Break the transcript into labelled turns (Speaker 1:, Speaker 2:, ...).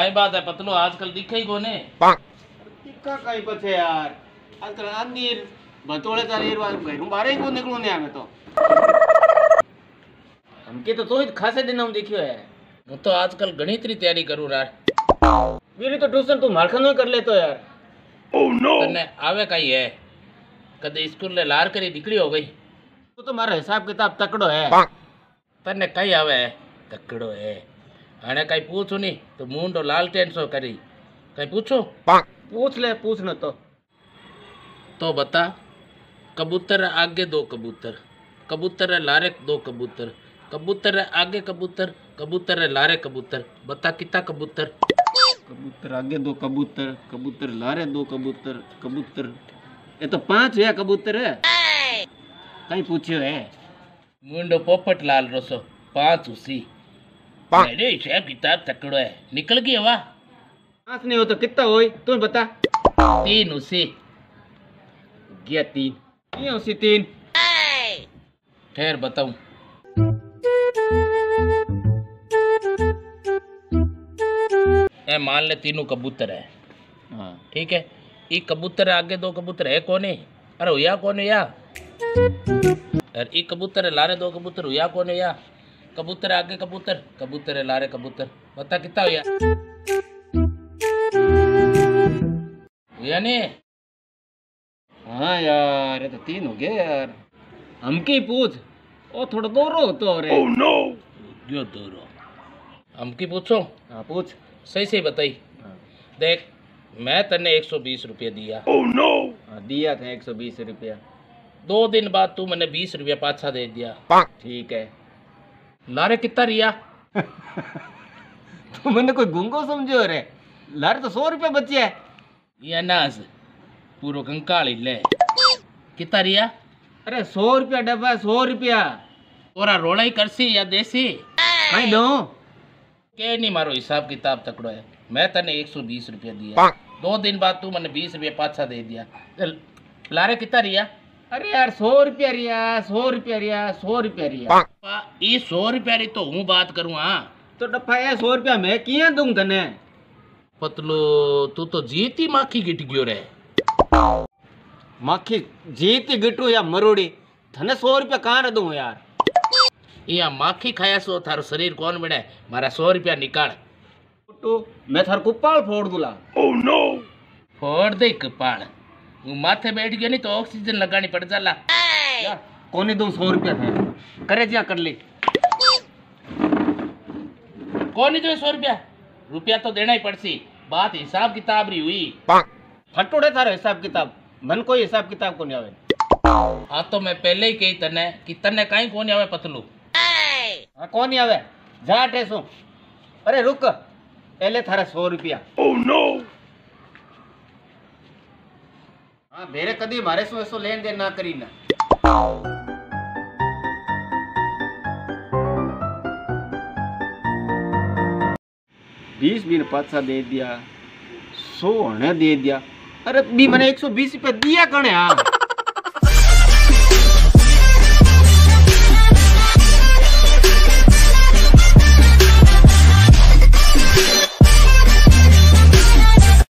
Speaker 1: काई बात है पतलो आजकल दिखे ही कोने
Speaker 2: दिखा कहीं पछे यार आजकल अंदर बतोड़े तारीर घरों बाहर ही को निकलू नहीं आवे तो हमके तो ही खासे दिन हम देखियो है।
Speaker 1: मैं तो आजकल गणित री तैयारी करूं यार।
Speaker 2: मेरी तो ट्यूशन तू मारखन में कर ले तो यार।
Speaker 1: ओह नो तने आवे काई है कदे स्कूल ले लार करी निकली हो गई
Speaker 2: तो मारा हिसाब किताब तकड़ो है।
Speaker 1: तने कई आवे है तकड़ो है अने कई पूछू नहीं तो मुंडो लालटेन सो करी कई पूछो
Speaker 2: पूछ ले पूछ न
Speaker 1: तो बता कबूतर आगे दो कबूतर कबूतर लारे दो कबूतर कबूतर आगे कबूतर कबूतर लारे कबूतर बता कितना कबूतर
Speaker 2: कबूतर आगे दो कबूतर कबूतर लारे दो कबूतर कबूतर ये तो 5 है कबूतर है कहीं पूछियो है
Speaker 1: मुंडो पोपट लाल रोसो 5 उसी मेरे हिसाब किताब तकड़ो है निकल गई हवा
Speaker 2: 5 नहीं हो तो कितना होई तू बता
Speaker 1: 3 उसी
Speaker 2: गया 3 ये उसी 3
Speaker 1: ठहर बताऊं ए मान ले तीनों कबूतर है
Speaker 2: हाँ
Speaker 1: ठीक है ये कबूतर आगे दो कबूतर है कौन है अरे हुआ कौन है या अरे ये कबूतर है लारे दो कबूतर हुआ कौन है या कबूतर आगे कबूतर कबूतर है लारे कबूतर बता कितना हुआ नहीं
Speaker 2: हाँ यार ये तो 3 हो गए यार हमकी पूछ ओ थोड़ा दोरो तो रे
Speaker 1: ओह नो जो दोरो हमकी पूछो
Speaker 2: हाँ पूछ
Speaker 1: सही सही बताई
Speaker 2: हाँ।
Speaker 1: देख मैं तने 120 रुपया दिया
Speaker 2: ओह नो हाँ दिया था 120 रुपया
Speaker 1: 2 दिन बाद तू मैंने 20 रुपया पाछा दे दिया
Speaker 2: ठीक है
Speaker 1: लारे कितना रिया
Speaker 2: तो मैंने कोई गुंगो समझो रे लारे तो 100 रुपया बचे है
Speaker 1: ये नाज पूरो कंकाली ले कितना रिया
Speaker 2: अरे 100 रुपया डब्बा 100 रुपया
Speaker 1: तोरा रोड़ा ही करसी या देसी
Speaker 2: कहीं दो
Speaker 1: के नहीं मारो हिसाब किताब तकड़ो है मैं तने 120 रुपया दिया 2 दिन बाद तू मैंने 20 रुपया पाछा दे दिया लारे कितना रिया
Speaker 2: अरे यार 100 रुपया रिया 100 रुपया रिया 100 रुपया रिया
Speaker 1: ये 100 रुपया री तो हूँ बात करूँ हाँ
Speaker 2: तो डफा है 100 रुपया मैं किया दूं तने
Speaker 1: पतलो तू तो जीती माखी गिट गयो रे
Speaker 2: माखी जीती गिटू या मरोड़ी थने 100 रुपया कहाँ दूं यार
Speaker 1: या माखी खाया सो थारो शरीर कौन बने मारा 100 रुपया निकाल
Speaker 2: तो मैं थार कुपाल फोड़ दूला
Speaker 1: ओह नो फोड़ दे कपाल वो माथे बैठ गया नहीं तो ऑक्सीजन लगानी पड़ जाला
Speaker 2: कोनी दूं 100 रुपया था करे जिया कर ले
Speaker 1: कौन नहीं दो 100 रुपया रुपया तो देना ही पड़सी बात हिसाब किताब री हुई
Speaker 2: फटोड़े थारो हिसाब किताब मन कोई हिसाब किताब को नहीं आवे
Speaker 1: हाँ तो मैं पहले ही कही तने कि तने कहीं कौन आवे पतलू
Speaker 2: हाँ कौन नहीं आवे जा टेसो अरे रुक पहले थारा 100 रुपया ओह नो हाँ मेरे कदी मारे सो ऐसो लेन देन ना करी ना 20 भी पाछा दे दिया 100 ने दे दिया अरे बी मैंने 120 रुपया दिया कने हाँ